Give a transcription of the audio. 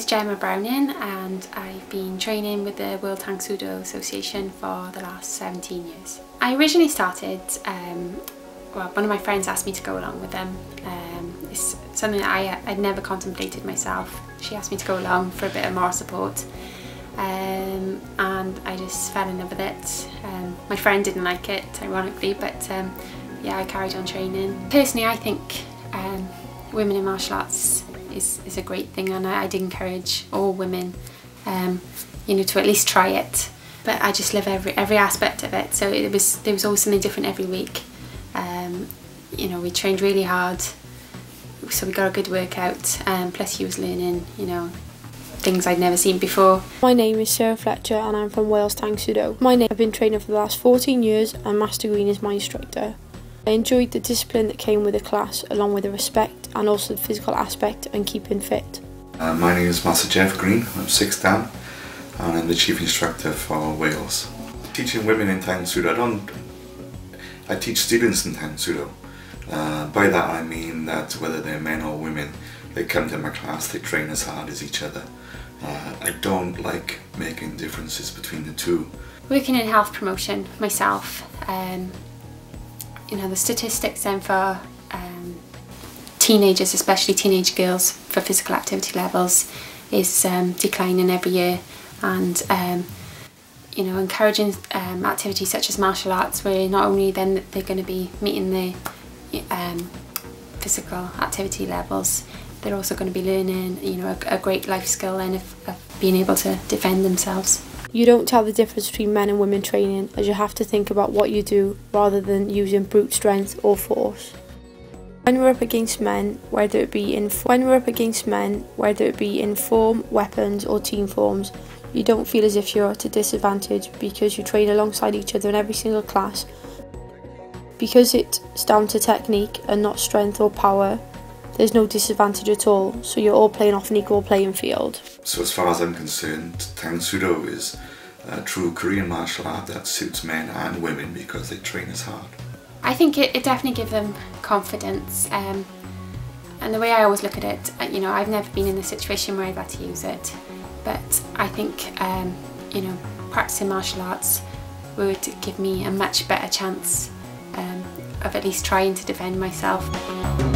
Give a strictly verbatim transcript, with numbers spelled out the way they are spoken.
Gemma Browning and I've been training with the World Tang Soo Do Association for the last seventeen years. I originally started, um, well, one of my friends asked me to go along with them. Um, it's something that I, I'd never contemplated myself. She asked me to go along for a bit of moral support, um, and I just fell in love with it. Um, my friend didn't like it, ironically, but um, yeah, I carried on training. Personally, I think um, women in martial arts is, is a great thing, and I, I'd encourage all women um, you know, to at least try it. But I just love every every aspect of it. So it was there was always something different every week. Um, you know, we trained really hard, so we got a good workout. Um, plus, he was learning, you know, things I'd never seen before. My name is Sarah Fletcher and I'm from Wales Tang Soo Do. My name I've been training for the last fourteen years and Master Green is my instructor. I enjoyed the discipline that came with the class, along with the respect and also the physical aspect and keeping fit. Uh, my name is Master Jeff Green. I'm six Dan and I'm the chief instructor for Wales. Teaching women in Tang Soo Do, I don't. I teach students in Tang Soo Do. Uh, by that I mean that whether they're men or women, they come to my class, they train as hard as each other. Uh, I don't like making differences between the two. Working in health promotion myself, um, you know, the statistics then for um, teenagers, especially teenage girls, for physical activity levels is um, declining every year, and um, you know, encouraging um, activities such as martial arts, where not only then they're going to be meeting the um, physical activity levels, they're also going to be learning, you know, a, a great life skill and of, of being able to defend themselves. You don't tell the difference between men and women training, as you have to think about what you do rather than using brute strength or force. When we're up against men, whether it be in when we're up against men, whether it be in form, weapons or team forms, you don't feel as if you're at a disadvantage because you train alongside each other in every single class. Because it's down to technique and not strength or power, there's no disadvantage at all, so you're all playing off an equal playing field. So as far as I'm concerned, Tang Soo Do is a true Korean martial art that suits men and women because they train as hard. I think it, it definitely gives them confidence, um, and the way I always look at it, you know, I've never been in a situation where I've had to use it, but I think um, you know, practicing martial arts would give me a much better chance um, of at least trying to defend myself.